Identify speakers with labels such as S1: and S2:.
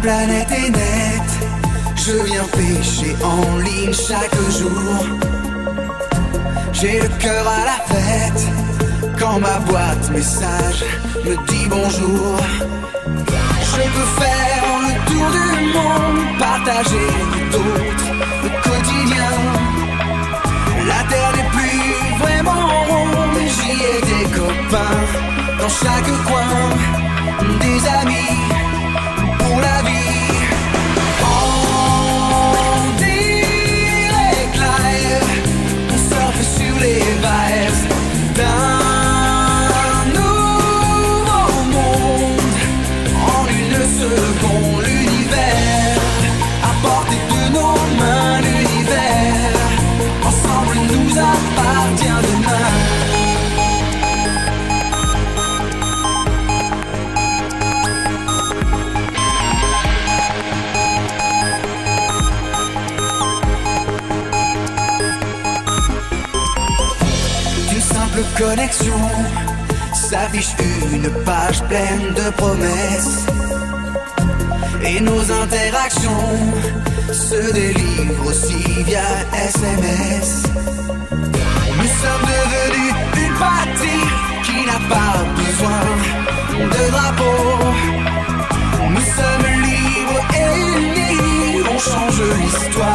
S1: planète est nette. Je viens pêcher en ligne chaque jour. J'ai le cœur à la fête quand ma boîte message me dit bonjour. Je peux faire le tour du monde, partager d'autres le quotidien. La terre n'est plus vraiment ronde, j'y ai des copains dans chaque coin, des amis pour la vie. En direct live, on surfe sur les vibes d'un nouveau monde. En une seconde, l'univers à portée de nos mains, l'univers ensemble nous appartient demain. Connexion, s'affiche une page pleine de promesses. Et nos interactions se délivrent aussi via SMS. Nous sommes devenus une patrie qui n'a pas besoin de drapeau. Nous sommes libres et unis, on change l'histoire.